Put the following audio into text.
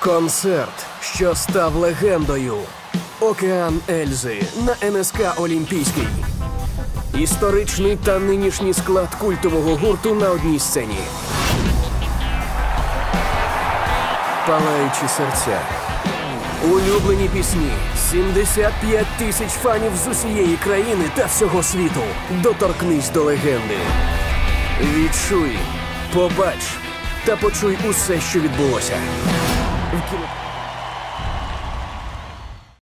Концерт, що став легендою. Океан Ельзи на НСК Олімпійський. Історичний та нинішній склад культового гурту на одній сцені. Палаючі серця. Улюблені пісні. 75 тисяч фанів з усієї країни та всього світу. Доторкнись до легенди. Відчуй, побач та почуй усе, що відбулося. В кіно...